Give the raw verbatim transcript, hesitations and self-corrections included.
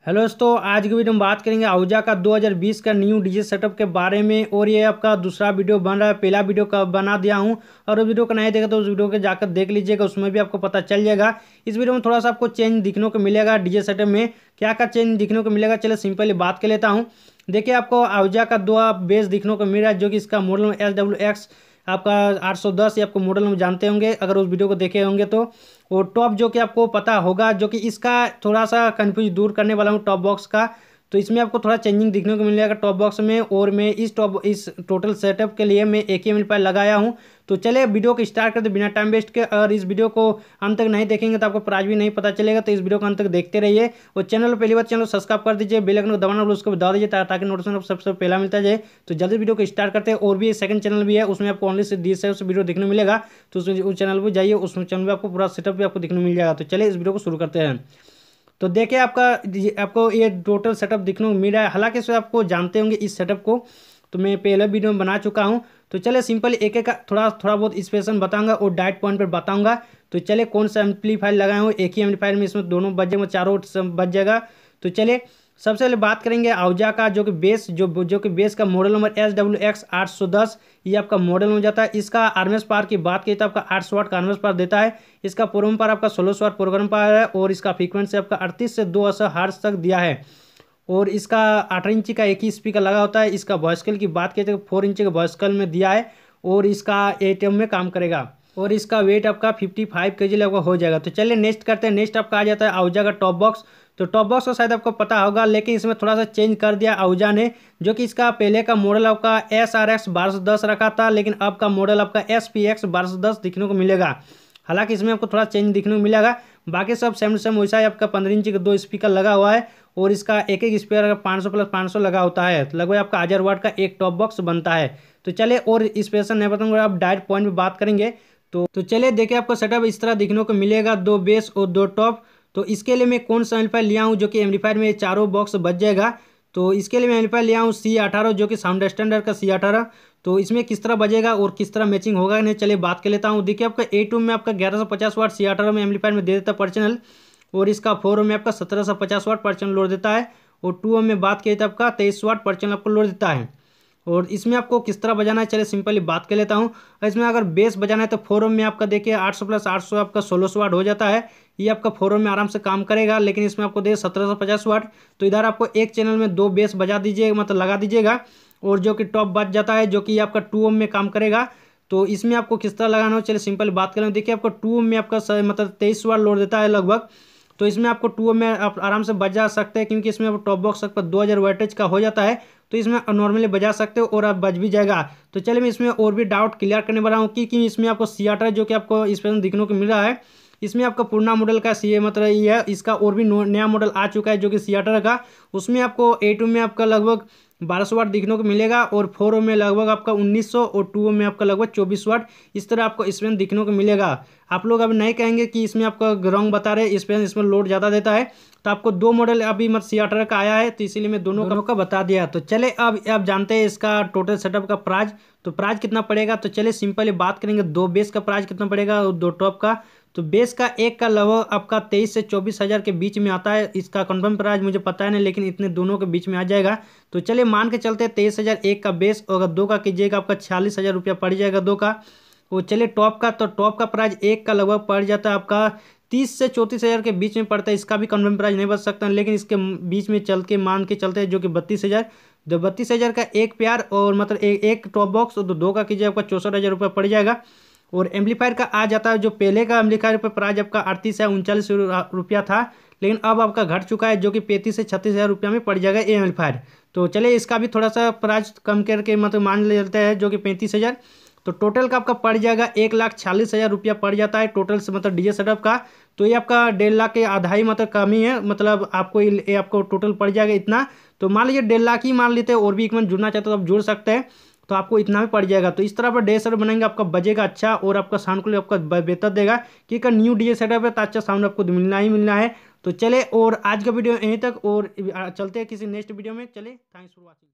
Hello दोस्तों, आज की वीडियो में बात करेंगे आहूजा का दो हज़ार बीस का न्यू डीजे सेटअप के बारे में। और ये आपका दूसरा वीडियो बन रहा है। पहला वीडियो का बना दिया हूँ और उस वीडियो को नहीं देखा तो उस वीडियो को जाकर देख लीजिएगा, उसमें भी आपको पता चल जाएगा। इस वीडियो में थोड़ा सा आपको चेंज दिखने को मिलेगा। डीजे सेटअप में क्या क्या चेंज दिखने को मिलेगा, चलिए सिंपली बात कर लेता हूँ। देखिए, आपको आहूजा का दो बेस दिखने को मिल रहा है, जो कि इसका मॉडल में एस डब्ल्यू एक्स आपका आठ सौ दस ये आपको मॉडल में जानते होंगे अगर उस वीडियो को देखे होंगे तो। और टॉप जो कि आपको पता होगा, जो कि इसका थोड़ा सा कंफ्यूज दूर करने वाला हूँ टॉप बॉक्स का। तो इसमें आपको थोड़ा चेंजिंग दिखने को मिल जाएगा टॉप बॉक्स में। और मैं इस टॉप इस टोटल सेटअप के लिए मैं एक ही एम्पलीफायर लगाया हूँ। तो चलिए वीडियो को स्टार्ट करते बिना टाइम वेस्ट के। और इस वीडियो को अंत तक नहीं देखेंगे तो आपको प्राइस भी नहीं पता चलेगा, तो इस वीडियो को अंत तक देखते रहिए। और चैनल पर पहली बार चैनल सब्सक्राइब कर दीजिए, बेल आइकन को दबाना उसको बता दीजिए ताकि नोटिफिकेशन सबसे पहला मिलता जाए। तो जल्दी वीडियो को स्टार्ट करते हैं। और भी सेकंड चैनल भी है, उसमें आपको ओनली से डी से वीडियो देखने मिलेगा, तो उस चैनल पर जाइए, उस चैनल में आपको पूरा सेटअप भी आपको देखने मिल जाएगा। तो चलिए इस वीडियो को शुरू करते हैं। तो देखिए, आपका आपको ये टोटल सेटअप दिखने को मिल रहा है। हालांकि इससे आपको जानते होंगे इस सेटअप को, तो मैं पहले वीडियो में बना चुका हूं। तो चलिए सिंपल एक एक थोड़ा थोड़ा बहुत स्पेशन बताऊंगा और डाइट पॉइंट पर बताऊंगा। तो चलिए कौन सा एम्पलीफायर लगाए हो, एक ही एम्पलीफायर में इसमें दोनों बज जाएंगे, चारों बज जाएगा। तो चलिए सबसे पहले बात करेंगे आहूजा का, जो कि बेस जो जो कि बेस का model number S W X आठ सौ दस ये आपका मॉडल हो जाता है। इसका आरएमएस पावर की बात की तो आपका आठ सौ वाट का आरएमएस पावर देता है। इसका प्रोग्राम पावर आपका सोलह सौ वाट प्रोग्राम पावर है। और इसका फ्रीक्वेंसी आपका अड़तीस से दो सौ हर्ट्ज तक दिया है। और इसका अठारह इंची का एक ही स्पीकर लगा होता है। इसका वॉइसकल की बात की तो फोर इंची का वॉइसकल में दिया है। और इसका एटीएम में काम करेगा। और इसका वेट आपका पचपन केजी लगभग हो जाएगा। तो चलिए नेक्स्ट करते हैं। नेक्स्ट आपका आ जाता है आहूजा का टॉप बॉक्स। तो टॉप बॉक्स को शायद आपको पता होगा, लेकिन इसमें थोड़ा सा चेंज कर दिया आहूजा ने। जो कि इसका पहले का मॉडल आपका एस आर एक्स बारह सौ दस रखा था, लेकिन अब का मॉडल आपका एस पी एक्स बारह सौ दस दिखने को मिलेगा। हालांकि इसमें आपको थोड़ा चेंज दिखने को मिलेगा, बाकी सब सेम सेम वैसा ही आपका पंद्रह इंच के दो स्पीकर लगा हुआ है। और इसका एक एक स्पीकर पाँच सौ प्लस पाँच सौ लगा होता है, तो लगभग आपका हज़ार वाट का एक टॉप बॉक्स बनता है। तो चलिए और स्पेशल नहीं बताऊंगा, आप डायरेक्ट पॉइंट पे बात करेंगे। तो तो चलिए देखिए, आपको सेटअप इस तरह दिखने को मिलेगा, दो बेस और दो टॉप। तो इसके लिए मैं कौन सा एम्पलीफायर लिया हूँ, जो कि एम्पलीफायर में चारों बॉक्स बच जाएगा। तो इसके लिए मैं एम्पलीफायर लिया हूँ सी अठारह, जो कि साउंड स्टैंडर्ड का सी अठारह। तो इसमें किस तरह बजेगा और किस तरह मैचिंग होगा नहीं, चलिए बात कर लेता हूँ। देखिए, आपका ए टू में आपका ग्यारह सौ पचास वाट सी अठारह में एम्पलीफायर में दे देता है पर चैनल। और इसका फोर में आपका सत्रह सौ पचास वाट पर चैनल लोड देता है। और टू में बात किए तो आपका तेईस वाट पर चैनल आपको लोड देता है। और इसमें आपको किस तरह बजाना है, चलिए सिंपली बात कर लेता हूँ। इसमें अगर बेस बजाना है तो फोर में आपका देखिए आठ सौ प्लस आठ सौ आपका सोलह सौ वाट हो जाता है। ये आपका फोर में आराम से काम करेगा, लेकिन इसमें आपको दे सत्रह सौ पचास वाट। तो इधर आपको एक चैनल में दो बेस बजा दीजिएगा, मतलब लगा दीजिएगा। और जो कि टॉप बच जाता है, जो कि आपका टू ओम में काम करेगा। तो इसमें आपको किस तरह लगाना हो, चलिए सिंपल बात करें। देखिए, आपको टू ओम में आपका मतलब तेईस वाट लोड देता है लगभग। तो इसमें आपको टू ओम में आप आराम से बजा सकते हैं, क्योंकि इसमें टॉप बॉक्स आपका दो हज़ार वाटेज का हो जाता है। तो इसमें नॉर्मली बजा सकते हो और आप बज भी जाएगा। तो चलिए मैं इसमें और भी डाउट क्लियर करने वाला हूँ कि, कि इसमें आपको सी अठारह जो कि आपको इसमें दिखने को मिल रहा है, इसमें आपका पुराना मॉडल का सी मतलब ये है। इसका और भी नया मॉडल आ चुका है, जो कि सी अठारह का। उसमें आपको ए टू में आपका लगभग बारह सौ वाट दिखने को मिलेगा। और फोर में लगभग आपका उन्नीस सौ और टू में आपका लगभग चौबीस वाट इस तरह आपको इसमें दिखने को मिलेगा। आप लोग अभी नहीं कहेंगे कि इसमें आपका रॉन्ग बता रहे, इसमें इसमें लोड ज़्यादा देता है। तो आपको दो मॉडल अभी मत सी अठारह का आया है, तो इसीलिए मैं दोनों, दोनों का बता दिया। तो चले अब आप जानते हैं इसका टोटल सेटअप का प्राइस। तो प्राइस कितना पड़ेगा, तो चलिए सिंपली बात करेंगे। दो बेस का प्राइस कितना पड़ेगा और दो टॉप का। तो बेस का एक का लगभग आपका तेईस से चौबीस हज़ार के बीच में आता है। इसका कंफर्म प्राइस मुझे पता है नहीं, लेकिन इतने दोनों के बीच में आ जाएगा। तो चलिए मान के चलते हैं तेईस हज़ार एक का बेस, और अगर दो का कीजिएगा आपका छियालीस हज़ार रुपया पड़ जाएगा दो का। और चलिए टॉप का, तो टॉप का प्राइस एक का लगभग पड़ जाता है आपका तीस से चौंतीस हज़ार के बीच में पड़ता है। इसका भी कन्फर्म प्राइस नहीं बच सकता, लेकिन इसके बीच में चल के मान के चलते हैं, जो कि बत्तीस हज़ार जो बत्तीस हज़ार का एक प्यार और मतलब एक एक टॉप बॉक्स, और दो का कीजिए आपका चौंसठ हज़ार रुपये पड़ जाएगा। और एम्पलीफायर का आ जाता है, जो पहले का एम्पलीफायर पर प्राइस आपका अड़तीस या उनचालीस रुपया था, लेकिन अब आपका घट चुका है, जो कि पैंतीस से छत्तीस हज़ार रुपया में पड़ जाएगा ये एम्पलीफायर। तो चलिए इसका भी थोड़ा सा प्राइस कम करके मतलब मान लेते हैं, जो कि पैंतीस हज़ार। तो टोटल का आपका पड़ जाएगा एक लाख छियालीस हज़ार रुपया पड़ जाता है टोटल से, मतलब डीजे सेटअप का। तो ये आपका डेढ़ लाख के आधा ही मतलब कमी है, मतलब आपको ये आपको टोटल पड़ जाएगा इतना। तो मान लीजिए डेढ़ लाख ही मान लेते हैं, और भी एक मंथ जुड़ना चाहते हो तो आप जुड़ सकते हैं। तो आपको इतना भी पड़ जाएगा। तो इस तरह पर डीजे सेटअप बनाएंगे, आपका बजेगा अच्छा, और आपका साउंड क्वालिटी आपका बेहतर देगा, क्योंकि न्यू डीजे सेटअप है तो अच्छा साउंड आपको मिलना ही मिलना है। तो चले और आज का वीडियो यहीं तक, और चलते हैं किसी नेक्स्ट वीडियो में। चले, थैंक्स फॉर वॉचिंग।